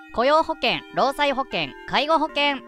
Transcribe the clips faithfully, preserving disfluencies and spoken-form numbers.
雇用保険、労災保険、介護保険。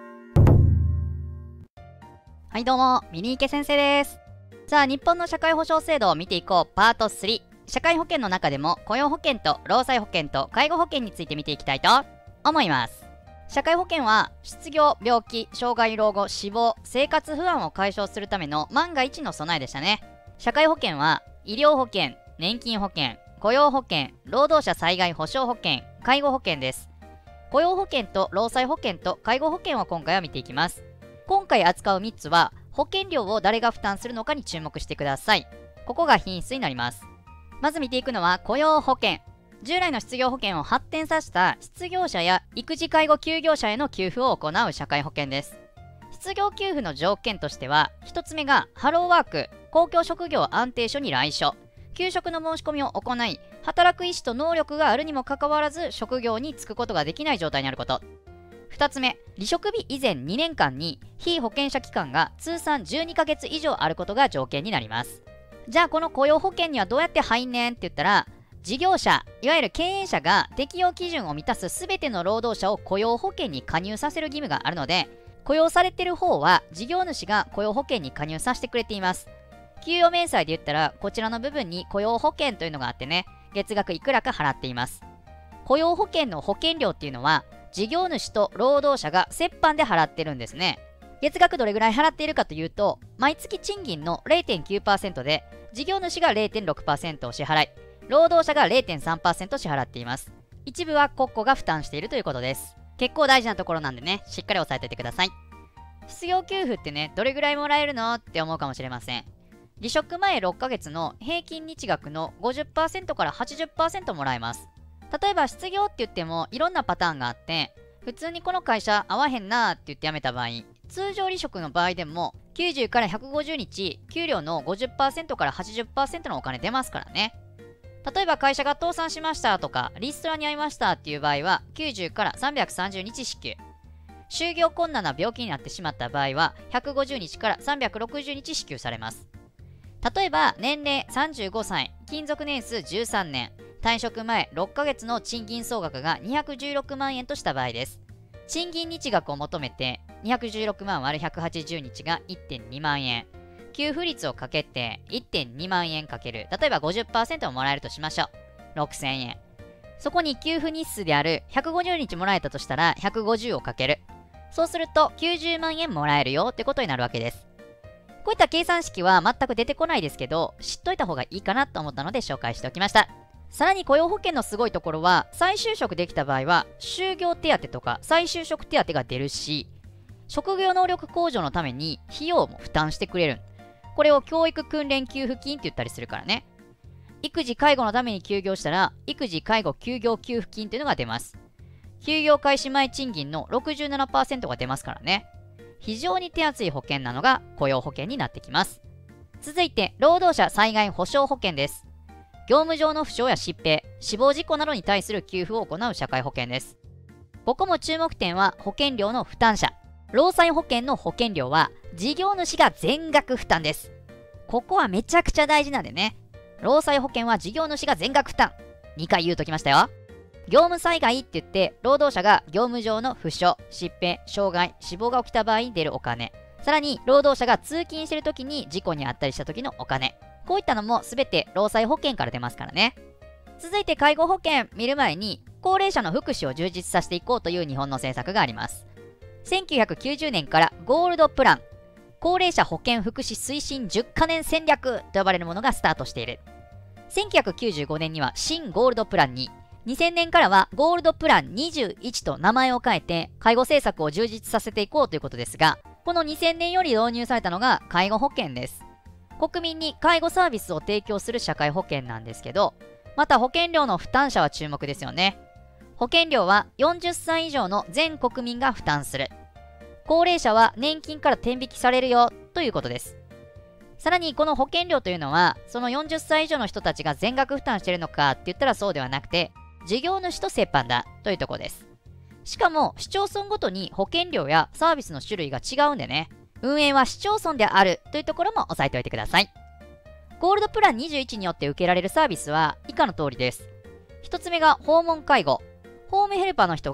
はいどうも、ミニ池先生です。さあ、日本の社会保障制度を見ていこう。パートスリー。社会保険の中でも雇用保険と労災保険と介護保険について見ていきたいと思います。社会保険は失業、病気、障害、老後、死亡、生活不安を解消するための万が一の備えでしたね。社会保険は医療保険、年金保険、雇用保険、労働者災害保障保険、介護保険です。雇用保険と労災保険と介護保険を今回は見ていきます。今回扱うみっつは保険料を誰が負担するのかに注目してください。ここが品質になります。まず見ていくのは雇用保険。従来の失業保険を発展させた失業者や育児介護休業者への給付を行う社会保険です。失業給付の条件としては、ひとつめがハローワーク、公共職業安定所に来所。求職の申し込みを行い、働く意思と能力があるにもかかわらず職業に就くことができない状態にあること。ふたつめ、離職日以前にねんかんに被保険者期間が通算じゅうにかげつ以上あることが条件になります。じゃあこの雇用保険にはどうやって入んねんって言ったら、事業者、いわゆる経営者が適用基準を満たすすべての労働者を雇用保険に加入させる義務があるので、雇用されている方は事業主が雇用保険に加入させてくれています。給与明細で言ったらこちらの部分に雇用保険というのがあってね、月額いくらか払っています。雇用保険の保険料っていうのは事業主と労働者が折半で払ってるんですね。月額どれぐらい払っているかというと、毎月賃金の れいてんきゅうパーセント で事業主が れいてんろくパーセント を支払い、労働者が れいてんさんパーセント 支払っています。一部は国庫が負担しているということです。結構大事なところなんでね、しっかり押さえておいてください。失業給付ってね、どれぐらいもらえるのって思うかもしれません。離職前ろっかげつの平均日額の ごじゅっパーセント から はちじゅっパーセント もらえます。例えば失業って言ってもいろんなパターンがあって、普通にこの会社合わへんなーって言って辞めた場合、通常離職の場合でもきゅうじゅうからひゃくごじゅうにち、給料の ごじゅっパーセント から はちじゅっパーセント のお金出ますからね。例えば会社が倒産しましたとかリストラに遭いましたっていう場合はきゅうじゅうからさんびゃくさんじゅうにち支給。就業困難な病気になってしまった場合はひゃくごじゅうにちからさんびゃくろくじゅうにち支給されます。例えば年齢さんじゅうごさい、勤続年数じゅうさんねん、退職前ろっかげつの賃金総額がにひゃくじゅうろくまんえんとした場合です。賃金日額を求めてにひゃくじゅうろくまん割るひゃくはちじゅうにちが いってんにまんえん。給付率をかけて いってんにまんえんかける、例えば ごじゅっパーセント をもらえるとしましょう。ろくせんえん。そこに給付日数であるひゃくごじゅうにちもらえたとしたらひゃくごじゅうをかける。そうするときゅうじゅうまんえんもらえるよってことになるわけです。こういった計算式は全く出てこないですけど、知っといた方がいいかなと思ったので紹介しておきました。さらに雇用保険のすごいところは、再就職できた場合は就業手当とか再就職手当が出るし、職業能力向上のために費用も負担してくれる。これを教育訓練給付金って言ったりするからね。育児介護のために休業したら育児介護休業給付金というのが出ます。休業開始前賃金の ろくじゅうななパーセント が出ますからね。非常に手厚い保険なのが雇用保険になってきます。続いて労働者災害保障保険です。業務上の負傷や疾病、死亡事故などに対する給付を行う社会保険です。ここも注目点は保険料の負担者。労災保険の保険料は事業主が全額負担です。ここはめちゃくちゃ大事なんでね。労災保険は事業主が全額負担。にかい言うときましたよ。業務災害って言って労働者が業務上の負傷、疾病、障害、死亡が起きた場合に出るお金。さらに労働者が通勤してる時に事故に遭ったりした時のお金。こういったのも全て労災保険から出ますからね。続いて介護保険見る前に高齢者の福祉を充実させていこうという日本の政策があります。せんきゅうひゃくきゅうじゅうねんからゴールドプラン、高齢者保健福祉推進じゅっかねん戦略と呼ばれるものがスタートしている。せんきゅうひゃくきゅうじゅうごねんには新ゴールドプランに、にせんねんからはゴールドプランにじゅういちと名前を変えて介護政策を充実させていこうということですが、このにせんねんより導入されたのが介護保険です。国民に介護サービスを提供する社会保険なんですけど、また保険料の負担者は注目ですよね。保険料はよんじゅっさい以上の全国民が負担する。高齢者は年金から天引きされるよということです。さらにこの保険料というのはそのよんじゅっさい以上の人たちが全額負担しているのかって言ったらそうではなくて、事業主と折半だというところです。しかも市町村ごとに保険料やサービスの種類が違うんでね、運営は市町村であるというところも押さえておいてください。ゴールドプランにじゅういちによって受けられるサービスは以下の通りです。ひとつめが訪問介護。ホームヘルパーの人が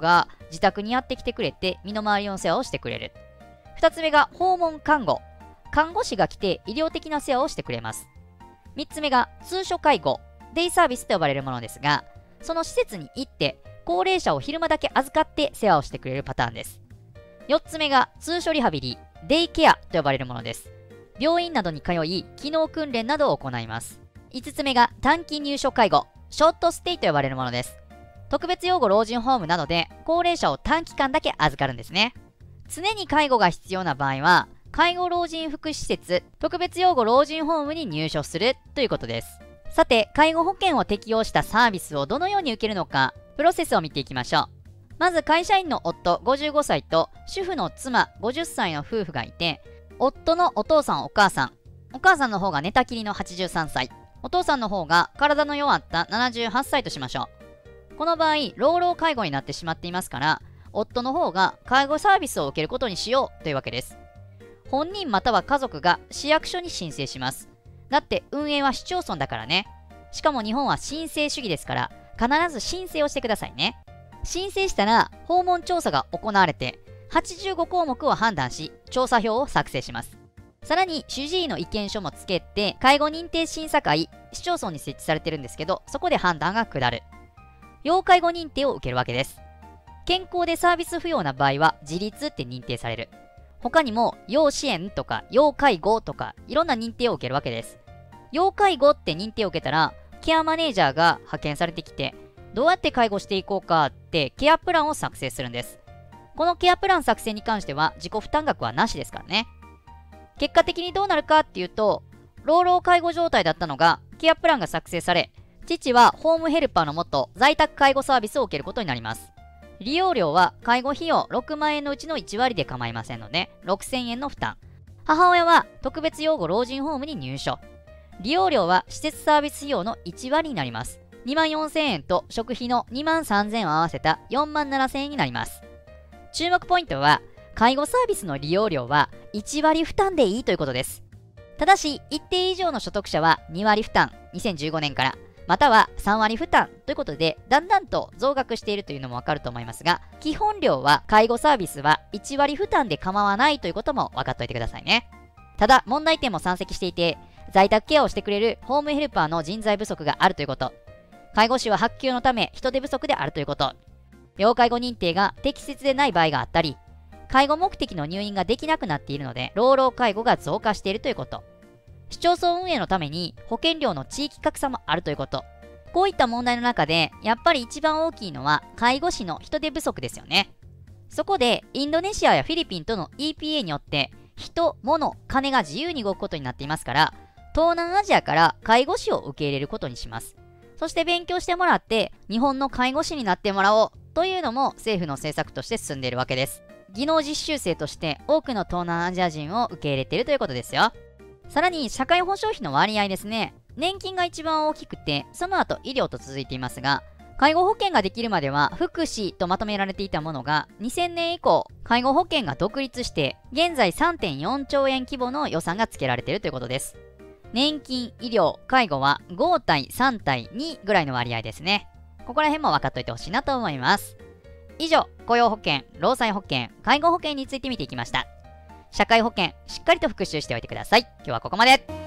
自宅にやってきてくれて身の回りの世話をしてくれる。ふたつめが訪問看護。看護師が来て医療的な世話をしてくれます。みっつめが通所介護。デイサービスと呼ばれるものですが、その施設に行って高齢者を昼間だけ預かって世話をしてくれるパターンです。よっつめが通所リハビリ。デイケアと呼ばれるものです。病院などに通い、機能訓練などを行います。いつつめが短期入所介護。ショートステイと呼ばれるものです。特別養護老人ホームなどで高齢者を短期間だけ預かるんですね。常に介護が必要な場合は、介護老人福祉施設、特別養護老人ホームに入所するということです。さて、介護保険を適用したサービスをどのように受けるのか、プロセスを見ていきましょう。まず会社員の夫ごじゅうごさいと主婦の妻ごじゅっさいの夫婦がいて、夫のお父さんお母さん、お母さんの方が寝たきりのはちじゅうさんさい、お父さんの方が体の弱ったななじゅうはっさいとしましょう。この場合、老老介護になってしまっていますから、夫の方が介護サービスを受けることにしようというわけです。本人または家族が市役所に申請します。だって運営は市町村だからね。しかも日本は申請主義ですから、必ず申請をしてくださいね。申請したら訪問調査が行われて、はちじゅうごこうもくを判断し、調査票を作成します。さらに主治医の意見書もつけて、介護認定審査会、市町村に設置されてるんですけど、そこで判断が下る。要介護認定を受けるわけです。健康でサービス不要な場合は自立って認定される。他にも要支援とか要介護とかいろんな認定を受けるわけです。要介護って認定を受けたらケアマネージャーが派遣されてきて、どうやって介護していこうかってケアプランを作成するんです。このケアプラン作成に関しては自己負担額はなしですからね。結果的にどうなるかっていうと、老老介護状態だったのがケアプランが作成され、父はホームヘルパーのもと在宅介護サービスを受けることになります。利用料は介護費用ろくまんえんのうちのいちわりで構いませんのでろくせんえんの負担。母親は特別養護老人ホームに入所。利用料は施設サービス費用のいちわりになります。にまんよんせんえんと食費のにまんさんぜんえんを合わせたよんまんななせんえんになります。注目ポイントは、介護サービスの利用料はいちわり負担でいいということです。ただし、一定以上の所得者はにわり負担、にせんじゅうごねんから、またはさんわり負担ということで、だんだんと増額しているというのもわかると思いますが、基本料は介護サービスはいちわり負担で構わないということも分かっておいてくださいね。ただ、問題点も山積していて、在宅ケアをしてくれるホームヘルパーの人材不足があるということ、介護士は発給のため人手不足であるということ、要介護認定が適切でない場合があったり、介護目的の入院ができなくなっているので、老老介護が増加しているということ、市町村運営のために保険料の地域格差もあるということ、こういった問題の中で、やっぱり一番大きいのは介護士の人手不足ですよね。そこで、インドネシアやフィリピンとの イーピーエー によって、人、物、金が自由に動くことになっていますから、東南アジアから介護士を受け入れることにします。そして勉強してもらって、日本の介護士になってもらおうというのも政府の政策として進んでいるわけです。技能実習生として多くの東南アジア人を受け入れているということですよ。さらに社会保障費の割合ですね。年金が一番大きくて、その後医療と続いていますが、介護保険ができるまでは福祉とまとめられていたものが、にせんねん以降、介護保険が独立して、現在 さんてんよんちょうえん規模の予算が付けられているということです。年金、医療、介護はごたいさんたいにぐらいの割合ですね。ここら辺も分かっといてほしいなと思います。以上、雇用保険、労災保険、介護保険について見ていきました。社会保険、しっかりと復習しておいてください。今日はここまで。